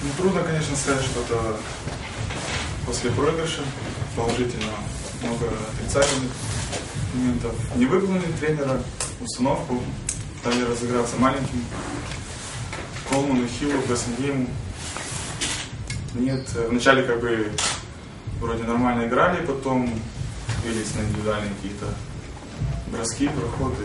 Ну, трудно, конечно, сказать что-то после проигрыша. Положительно много отрицательных моментов. Не выполнили тренера установку, дали разыграться маленьким. Колману, Хиллу, Бессенгейму. Нет, вначале как бы вроде нормально играли, потом бились на индивидуальные какие-то броски, проходы,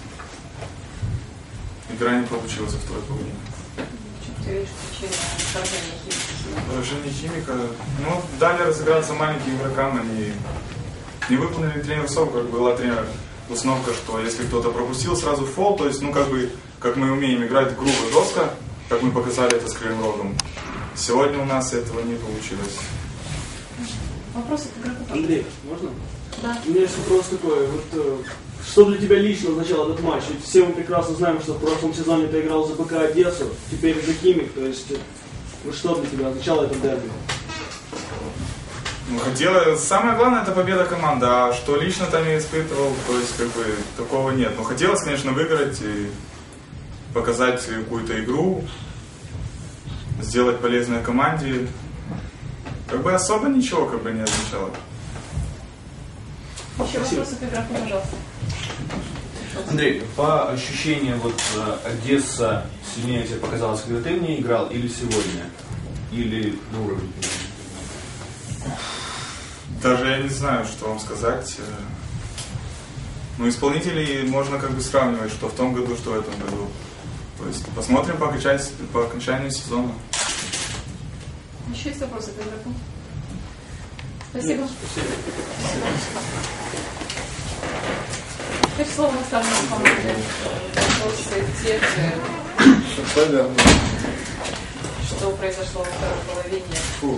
и игра не получилась во второй половине. Ты видишь причину поражения Химика? Поражение Химика, ну, дали разыграться маленьким игрокам, они не выполнили тренерскую, как была тренер установка, что если кто-то пропустил, сразу фол, то есть, ну, как бы, как мы умеем играть грубо, жестко, как мы показали это с Кривым Рогом. Сегодня у нас этого не получилось. Вопрос от игрока. Андрей, можно? Да. У меня есть вопрос такой. Вот, что для тебя лично означал этот матч? Ведь все мы прекрасно знаем, что в прошлом сезоне ты играл за БК Одессу, теперь за Химик. То есть, что для тебя означало это дерби? Ну, хотела, самое главное, это победа команды, а что лично там я испытывал, то есть, как бы, такого нет. Но хотелось, конечно, выиграть и показать какую-то игру, сделать полезной команде. Как бы особо ничего как бы не означало. Еще вопрос от игрока, пожалуйста. Андрей, по ощущениям, вот Одесса сильнее тебе показалась, когда ты в ней играл, или сегодня? Или на уровне? Даже я не знаю, что вам сказать. Ну, исполнителей можно как бы сравнивать, что в том году, что в этом году. То есть посмотрим по окончанию сезона. Еще есть вопросы к игроку? Спасибо. Теперь слово наставнику команды. Вопросы те же. Что произошло во второй половине? Фу.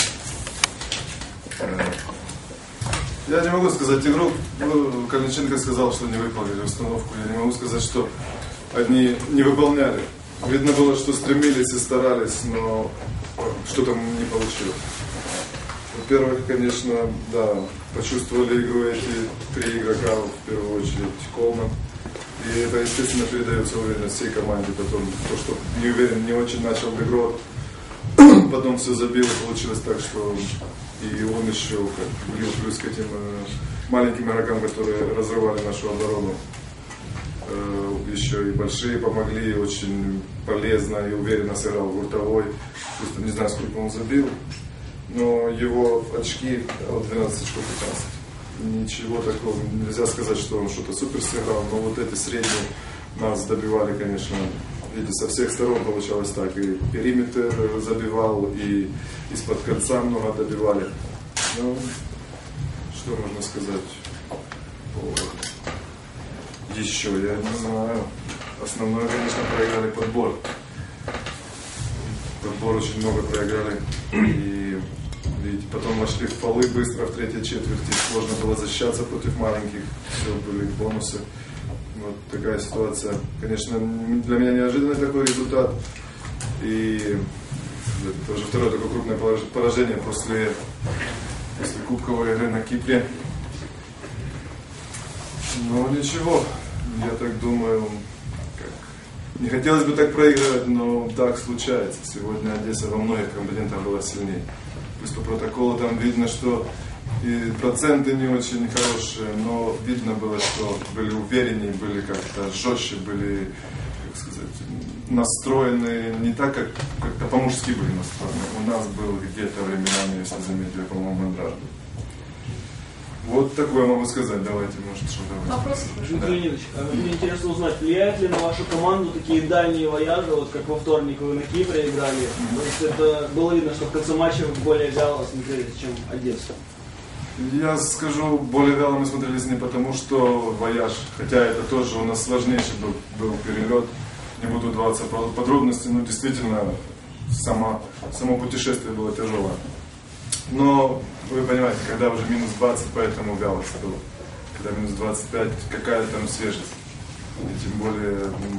Я не могу сказать игру. Корниченко сказал, что не выполнили установку. Я не могу сказать, что они не выполняли. Видно было, что стремились и старались, но что-то не получилось. Во-первых, конечно, да, почувствовали игру эти три игрока, в первую очередь Колман. И это, естественно, передается уверенность всей команде. Потом то, что не уверен, не очень начал игру, потом все забил, и получилось так, что и он еще влил плюс к этим маленьким игрокам, которые разрывали нашу оборону. Еще и большие помогли, очень полезно и уверенно сыграл Гуртовой. Просто не знаю, сколько он забил, но его очки от 12 очков 15. Ничего такого, нельзя сказать, что он что-то супер сыграл, но вот эти средние нас добивали, конечно, видите, со всех сторон получалось так. И периметр забивал, и из-под конца много добивали. Ну, что можно сказать? Еще, я не знаю. Основное, конечно, проиграли подбор. Подбор очень много проиграли. И видите, потом вошли в фолы быстро в третьей четверти. Сложно было защищаться против маленьких. Все были бонусы. Вот такая ситуация. Конечно, для меня неожиданный такой результат. И это уже второе такое крупное поражение после кубковой игры на Кипре. Ну ничего, я так думаю, не хотелось бы так проигрывать, но так случается. Сегодня Одесса во многих компонентах была сильнее. Плюс по протоколу там видно, что и проценты не очень хорошие, но видно было, что были увереннее, были как-то жестче, были, как сказать, настроены не так, как-то по-мужски были настроены. У нас был где-то временами, если заметили, по-моему, мандраж. Вот такое могу сказать. Давайте, может, что-то... Вопросы? Дмитрий Леонидович, мне интересно узнать, влияет ли на вашу команду такие дальние вояжи, вот как во вторник вы на Кипре играли? То есть это было видно, что в конце матча вы более вяло смотрелись, чем Одесса. Я скажу, более вяло мы смотрелись не потому, что вояж, хотя это тоже у нас сложнейший был перелет. Не буду вдаваться в подробности, но действительно само путешествие было тяжелое. Но вы понимаете, когда уже минус 20, поэтому вялость была. Когда минус 25, какая там свежесть. И тем более,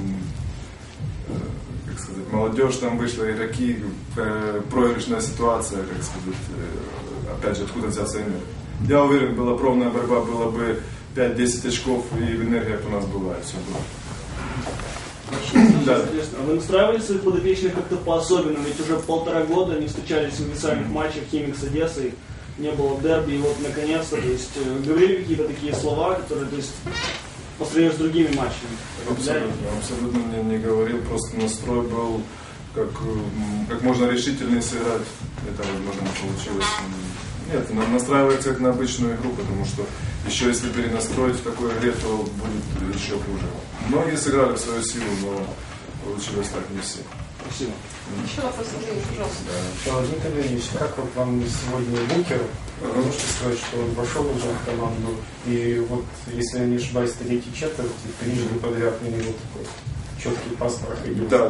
как сказать, молодежь там вышла, игроки, проигрышная ситуация, как сказать, опять же, откуда взяться энергия. Я уверен, была ровная борьба, было бы 5-10 очков, и энергия у нас была, и все было. Да. Интересно. А вы настраивали своих подопечных как-то по-особенному? Ведь уже 1,5 года не встречались в официальных матчах Химик с Одессой, не было дерби, и вот наконец-то, то есть говорили какие-то такие слова, которые, то есть, по сравнению с другими матчами. Абсолютно не говорил, просто настрой был как можно решительнее сыграть. Это, возможно, не получилось. Нет, настраивается как на обычную игру, потому что еще если перенастроить в такой игре, то будет еще хуже. Многие сыграли в свою силу, но получилось так не все. Спасибо. Еще вопрос, Андрей, пожалуйста. Дмитрий Леонидович, как вот вам сегодня Букер? Можете сказать, что он вошел уже в команду, и вот, если я не ошибаюсь, третий четверть, трижды подряд на него такой четкий пас проходил. Да.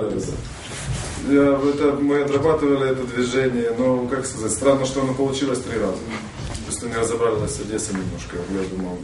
Мы отрабатывали это движение, но, как сказать, странно, что оно получилось 3 раза. Просто не разобралась с Одессой немножко, я думал.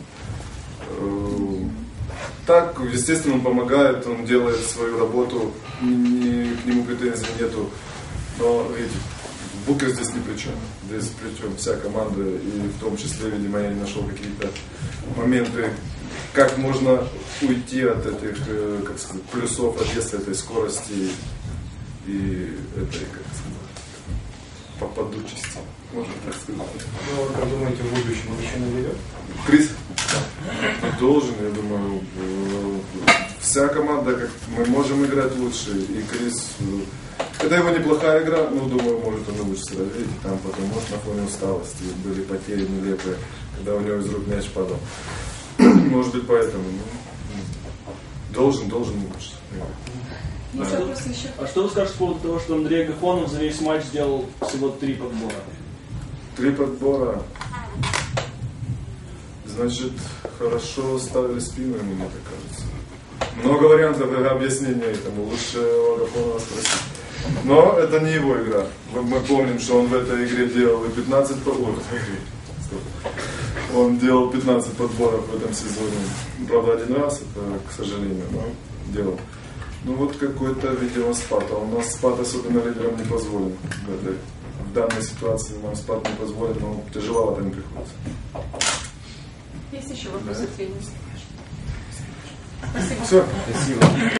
Так, естественно, он помогает, он делает свою работу, к нему претензий нету. Но, видите, Букер здесь ни при чем. Здесь при чем вся команда, и в том числе, видимо, я не нашел какие-то моменты, как можно уйти от этих, как сказать, плюсов Одессы, этой скорости и этой, как сказать, попадучести. Можно так сказать. Ну, как думаете, в будущем он еще наберет? Крис должен, я думаю, вся команда, как мы можем играть лучше, и Крис, это его неплохая игра, но думаю, может он улучшится. Видите, там потом, может, на фоне усталости были потери нелепые, когда у него из рук мяч падал. Может быть, поэтому. Должен улучшиться. А что вы скажете по поводу того, что Андрей Агафонов за весь матч сделал всего 3 подбора? 3 подбора. Значит, хорошо ставили спину ему, мне так кажется. Много вариантов объяснения этому. Лучше у Агафонова спросить. Но это не его игра. Мы помним, что он в этой игре делал и 15 подборов. Он делал 15 подборов в этом сезоне. Правда, 1 раз, это, к сожалению, но делал. Ну вот какой-то, видимо, спад. А у нас спад особенно лидерам не позволен. В данной ситуации нам спад не позволен, но тяжеловато не приходится. Есть еще вопросы к тренеру? Спасибо. Все. Спасибо.